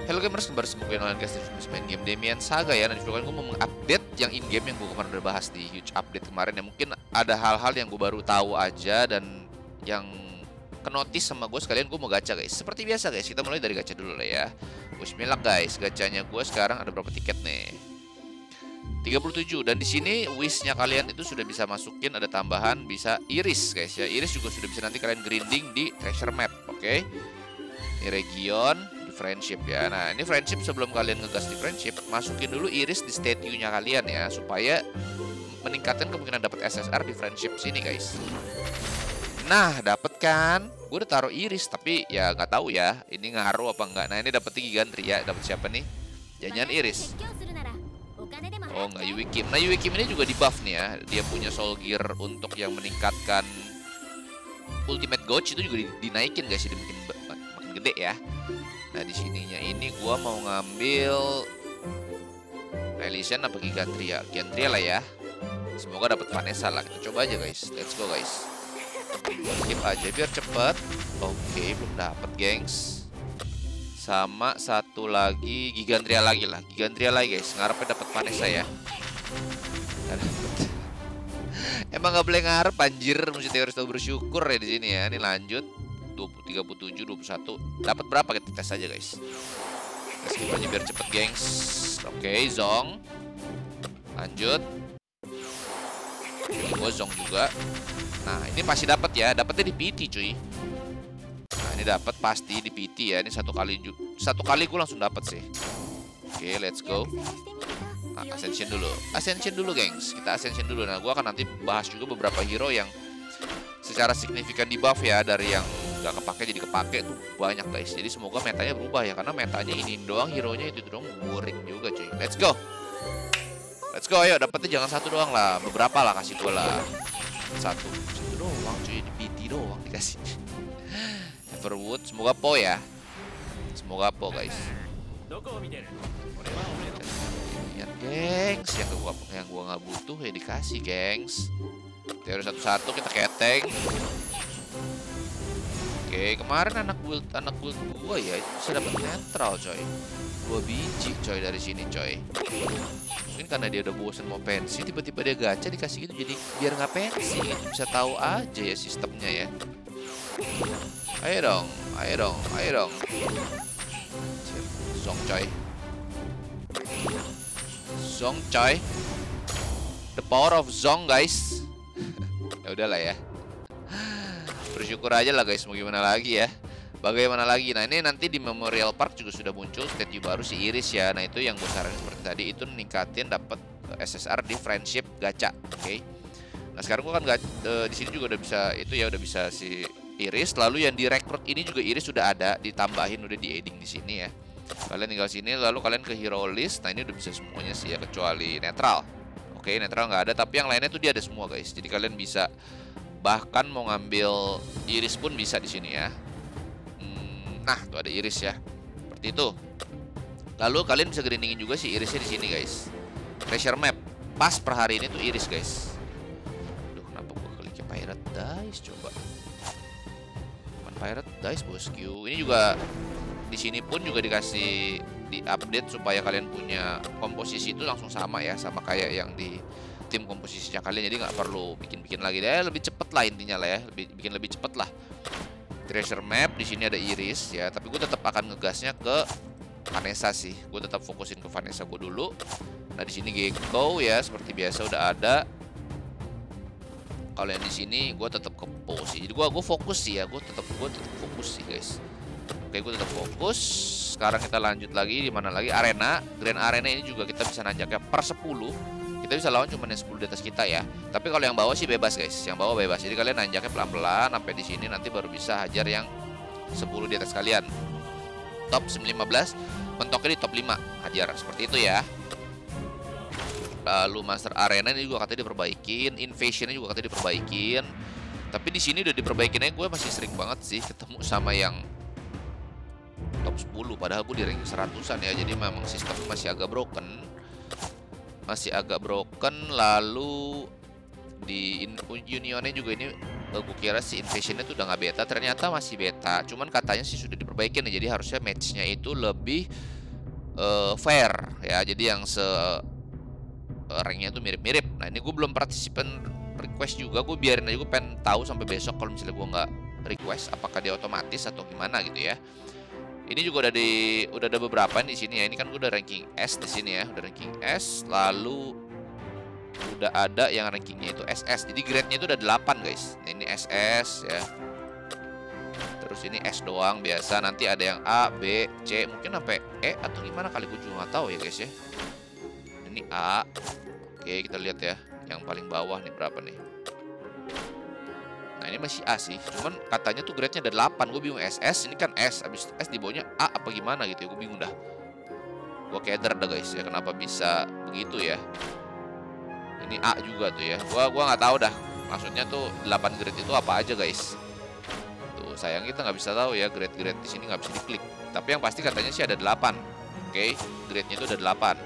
Hello gamers, kembali semoga kalian guys terus main game Demian Saga ya. Dan di video kali gue mau mengupdate yang in-game yang gue kemarin udah bahas di huge update kemarin ya. Mungkin ada hal-hal yang gue baru tahu aja dan yang kenotis sama gue sekalian gue mau gacha guys. Seperti biasa guys, kita mulai dari gacha dulu lah ya. Bismillah guys, gacanya gue sekarang ada berapa tiket nih? 37, dan di sini wishnya kalian itu sudah bisa masukin, ada tambahan bisa iris guys ya. Iris juga sudah bisa nanti kalian grinding di treasure map, oke? Ini region di friendship ya. Nah, ini friendship sebelum kalian ngegas di friendship, masukin dulu iris di statue-nya kalian ya, supaya meningkatkan kemungkinan dapat SSR di friendship sini guys. Nah, dapet kan? Gue udah taruh iris, tapi ya nggak tahu ya, ini ngaruh apa enggak. Nah, ini dapat Gigantria, dapat siapa nih? Jangan iris. Oh, nggak Yui Kim. Nah, Yui Kim ini juga di buff nih ya. Dia punya soul gear untuk yang meningkatkan ultimate gauge itu juga dinaikin guys, jadi makin gede ya. Nah, di sininya ini gua mau ngambil Elysian apa Gigantria? Gigantria lah ya. Semoga dapat Vanessa lah. Kita coba aja guys. Let's go guys. Skip aja biar cepet. Oke, belum dapat gengs. Sama satu lagi Gigantria lagi lah. Gigantria lagi guys. Ngarepnya dapat Vanessa ya. Emang nggak boleh ngarep anjir, mesti harus tahu bersyukur ya di sini ya. Ini lanjut 37, 21. Dapat berapa kita tes aja guys. Kita skip aja biar cepet gengs. Oke, Zong. Lanjut. Ini gua Zong juga. Nah, ini pasti dapat ya. Dapatnya di PT cuy. Nah, ini dapat pasti di PT ya. Ini satu kali gue langsung dapat sih. Oke, let's go. Nah, ascension dulu gengs. Kita ascension dulu. Nah, gue akan nanti bahas juga beberapa hero yang secara signifikan di buff ya, dari yang nggak kepake jadi kepake tuh banyak guys. Jadi semoga metanya berubah ya, karena metanya ini doang, hero nya itu doang, boring juga cuy. Let's go, ayo dapetnya jangan satu doang lah, beberapa lah kasih gue lah. Satu doang cuy, di PT doang dikasih. Everwood, semoga po ya. Semoga po guys. Lihat gengs, yang gua nggak butuh ya dikasih gengs. Teori satu-satu kita keteng. Oke, kemarin anak build gua ya itu bisa dapat netral coy. 2 biji coy dari sini coy. Mungkin karena dia udah bosen mau pensi, tiba-tiba dia gacha dikasih gitu, jadi biar nggak pensi gitu. Bisa tahu aja ya sistemnya ya. Ayo dong. Zong coy. The power of Zong guys. Ya udahlah ya. Bersyukur aja lah guys, mau gimana lagi ya. Bagaimana lagi? Nah, ini nanti di Memorial Park juga sudah muncul statue baru si Iris ya. Nah, itu yang gue saranin seperti tadi, itu meningkatin dapat SSR di friendship gacha. Oke. Nah, sekarang gue kan di sini juga udah bisa itu ya, udah bisa si Iris. Lalu yang di rekrut ini juga Iris sudah ada, ditambahin, udah di adding di sini ya. Kalian tinggal sini, lalu kalian ke hero list. Nah, ini udah bisa semuanya sih ya, kecuali netral. Oke, netral nggak ada, tapi yang lainnya tuh dia ada semua guys. Jadi kalian bisa bahkan mau ngambil Iris pun bisa di sini ya. Nah, tuh ada Iris ya. Seperti itu. Lalu kalian bisa grindingin juga si Irisnya di sini guys. Treasure map. Pas per hari ini tuh Iris guys. Aduh, kenapa gua kliknya Pirate Dice coba. Bukan Pirate Dice bosku. Ini juga di sini pun juga dikasih di update supaya kalian punya komposisi itu langsung sama ya, sama kayak yang di tim komposisinya kalian. Jadi nggak perlu bikin-bikin lagi deh, lebih cepet lah intinya lah ya, bikin lebih cepet lah. Treasure map di sini ada Iris ya, tapi gue tetap akan ngegasnya ke Vanessa sih. Gue tetap fokusin ke Vanessa gue dulu. Nah, di sini Gecko ya, seperti biasa udah ada. Kalau yang di sini gue tetap ke Po sih. Jadi gue fokus sih ya, gue tetap fokus sih guys. Oke, gue tetap fokus. Sekarang kita lanjut lagi di mana lagi? Arena. Grand Arena ini juga kita bisa nanjaknya per 10. Kita bisa lawan cuma yang 10 di atas kita ya. Tapi kalau yang bawah sih bebas guys. Yang bawah bebas. Jadi kalian nanjaknya pelan-pelan sampai di sini, nanti baru bisa hajar yang 10 di atas kalian. Top 15, mentoknya di top 5 hajar. Seperti itu ya. Lalu Master Arena ini juga katanya diperbaikin, Invasionnya juga katanya diperbaikin. Tapi di sini udah diperbaikinnya, gue masih sering banget sih ketemu sama yang top 10, padahal gue di rank 100-an ya. Jadi memang sistemnya masih agak broken. Lalu di Unionnya juga ini gue kira si Invasionnya tuh udah nggak beta, ternyata masih beta. Cuman katanya sih sudah diperbaikin ya, jadi harusnya matchnya itu lebih fair ya. Jadi yang ranknya tuh mirip-mirip. Nah ini gue belum participant request juga, gue biarin aja, gue pengen tahu sampai besok kalau misalnya gue nggak request apakah dia otomatis atau gimana gitu ya. Ini juga udah ada beberapa di sini ya. Ini kan gue udah ranking S di sini ya, udah ranking S, lalu udah ada yang rankingnya itu SS. Jadi grade-nya itu udah 8 guys. Nah, ini SS ya. Terus ini S doang biasa, nanti ada yang A, B, C, mungkin sampai E atau gimana kali, gue juga nggak tahu ya guys ya. Ini A. Oke, kita lihat ya. Yang paling bawah nih berapa nih? Nah, ini masih A sih. Cuman katanya tuh grade-nya ada 8. Gue bingung SS, ini kan S. Abis S di bawahnya A apa gimana gitu ya. Gue bingung dah. Gue keder dah guys ya. Kenapa bisa begitu ya? Ini A juga tuh ya. Gua nggak tahu dah. Maksudnya tuh 8 grade itu apa aja guys. Tuh, sayang kita nggak bisa tahu ya. Grade-grade di sini nggak bisa diklik. Tapi yang pasti katanya sih ada 8. Oke, grade-nya itu ada 8.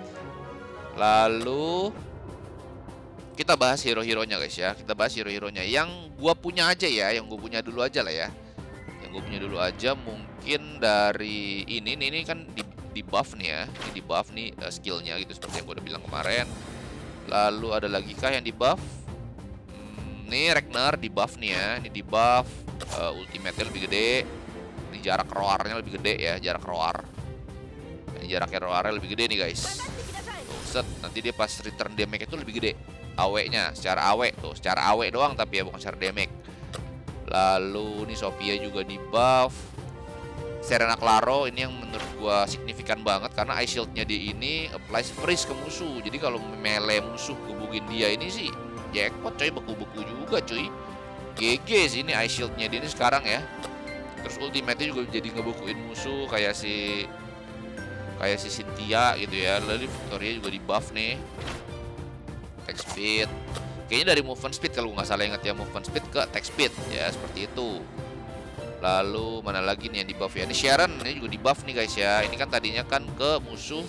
Lalu kita bahas hero-heronya guys ya. Kita bahas hero-heronya yang gua punya aja ya, yang gue punya dulu aja lah ya. Yang gue punya dulu aja mungkin dari ini kan di buff nih ya. Ini di buff nih skillnya gitu seperti yang gue udah bilang kemarin. Lalu ada lagi kah yang di buff? Nih Ragnar di buff nih ya. Ini di buff, ultimate-nya lebih gede. Ini jarak roarnya lebih gede ya, jarak roar. Ini jaraknya roarnya lebih gede nih guys. Set, nanti dia pas return damage itu lebih gede. AW-nya secara AW tuh, secara AW doang tapi ya bukan secara damage. Lalu ini Sophia juga di buff. Serena Claro ini yang menurut gua signifikan banget karena ice shield-nya dia ini applies freeze ke musuh. Jadi kalau melee musuh gebukin dia ini sih jackpot coy, beku-beku juga cuy. GG sih ini ice shield-nya dia ini sekarang ya. Terus ultimate-nya juga jadi ngebukuin musuh kayak si Cynthia gitu ya. Lalu Victoria juga di buff nih. Attack speed. Kayaknya dari movement speed kalau nggak salah ingat ya, movement speed ke attack speed ya, seperti itu. Lalu mana lagi nih yang di buff ya? Ini Sharon ini juga di buff nih guys ya. Ini kan tadinya kan ke musuh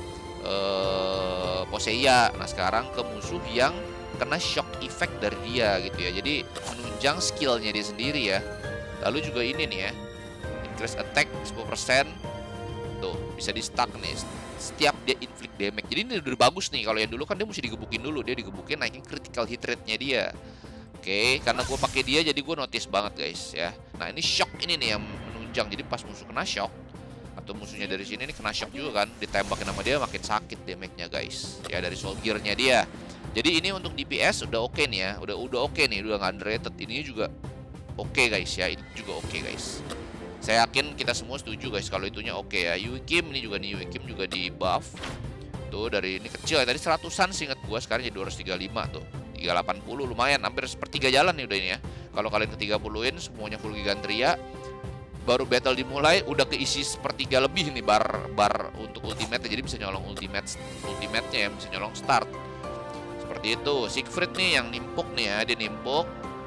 Poseia. Nah sekarang ke musuh yang kena shock effect dari dia gitu ya. Jadi menunjang skillnya dia sendiri ya. Lalu juga ini nih ya, increase attack 10%. Tuh bisa di stuck nih setiap dia inflict damage. Jadi ini udah bagus nih. Kalau yang dulu kan dia mesti digebukin dulu. Dia digebukin naikin critical hit rate-nya dia. Oke, karena gue pakai dia jadi gue notice banget guys ya. Nah ini shock ini nih yang menunjang. Jadi pas musuh kena shock atau musuhnya dari sini ini kena shock juga kan, ditembakin sama dia makin sakit damage-nya guys. Ya dari soul gear-nya dia. Jadi ini untuk DPS udah oke nih ya. Udah oke nih, udah nggak underrated. Ini juga oke guys ya. Ini juga oke guys. Saya yakin kita semua setuju guys kalau itunya oke ya. Yui Kim ini juga nih, Yui Kim juga di buff. Tuh dari ini kecil ya, tadi 100-an sih inget gua, sekarang jadi 235 tuh. 380 lumayan, hampir sepertiga jalan nih udah ini ya. Kalau kalian ke 30-in semuanya full Gigantria, baru battle dimulai udah keisi sepertiga lebih nih bar untuk ultimate, jadi bisa nyolong ultimate-nya ya, bisa nyolong start. Seperti itu. Siegfried nih yang nimpuk nih ya, dia nimpuk.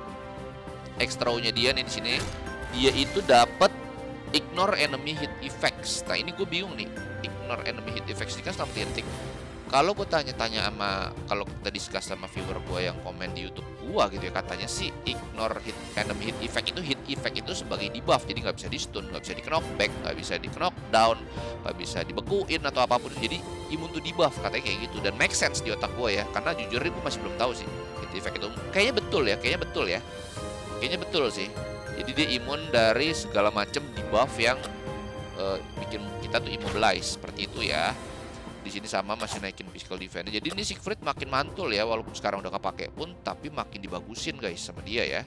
Extra-nya dia nih di sini. Dia itu dapat ignore enemy hit effects. Nah ini gue bingung nih, ignore enemy hit effects ini kan selama titik. Kalau gue tanya-tanya sama, kalau kita discuss sama viewer gue yang komen di YouTube gue gitu ya, katanya sih ignore enemy hit effect itu sebagai debuff, jadi nggak bisa di stun, nggak bisa di knockback, nggak bisa di knockdown, nggak bisa dibekuin atau apapun. Jadi imun to debuff katanya kayak gitu, dan make sense di otak gue ya, karena jujur gue masih belum tahu sih hit effect itu. Kayaknya betul ya, kayaknya betul sih. Jadi dia imun dari segala macam debuff yang bikin kita tuh immobilize seperti itu ya. Di sini sama masih naikin physical defense. Jadi ini Siegfried makin mantul ya, walaupun sekarang udah kepake pun, tapi makin dibagusin guys sama dia ya.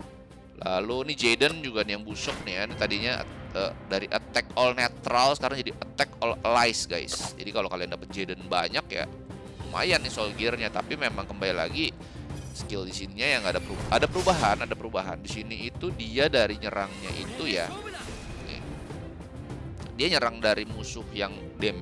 Lalu ini Jaden juga nih yang busuk nih ya. Ini tadinya dari attack all neutral sekarang jadi attack all allies guys. Jadi kalau kalian dapet Jaden banyak ya lumayan nih soul gear-nya, tapi memang kembali lagi skill di sininya yang ada perubahan di sini. Itu dia dari nyerangnya itu ya, nih. Dia nyerang dari musuh yang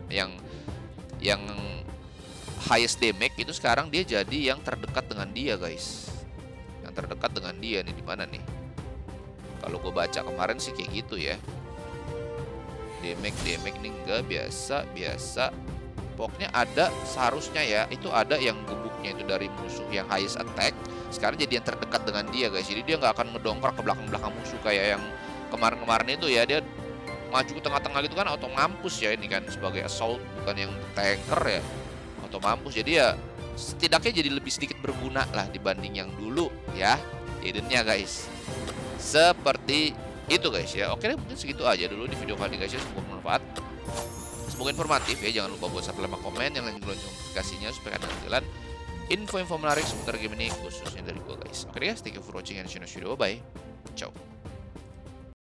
highest damage itu, sekarang dia jadi yang terdekat dengan dia guys. Yang terdekat dengan dia nih di mana nih? Kalau gue baca kemarin sih kayak gitu ya. Damage nih enggak biasa. Pokoknya ada seharusnya ya, itu ada yang gebuknya itu dari musuh yang highest attack, sekarang jadi yang terdekat dengan dia guys. Jadi dia nggak akan ngedongkrak ke belakang musuh kayak yang kemarin itu ya. Dia maju ke tengah-tengah gitu kan auto mampus ya ini kan, sebagai assault bukan yang tanker ya, auto mampus. Jadi ya setidaknya jadi lebih sedikit berguna lah dibanding yang dulu ya Aidennya guys. Seperti itu guys ya. Oke deh, mungkin segitu aja dulu di video kali ini guys ya. Semoga bermanfaat, semoga informatif ya. Jangan lupa buat subscribe, komen, yang lonceng notifikasinya supaya kalian ketinggalan info-info menarik seputar game ini khususnya dari gue guys. Oke guys, thank you for watching and see you next video. Bye. Ciao.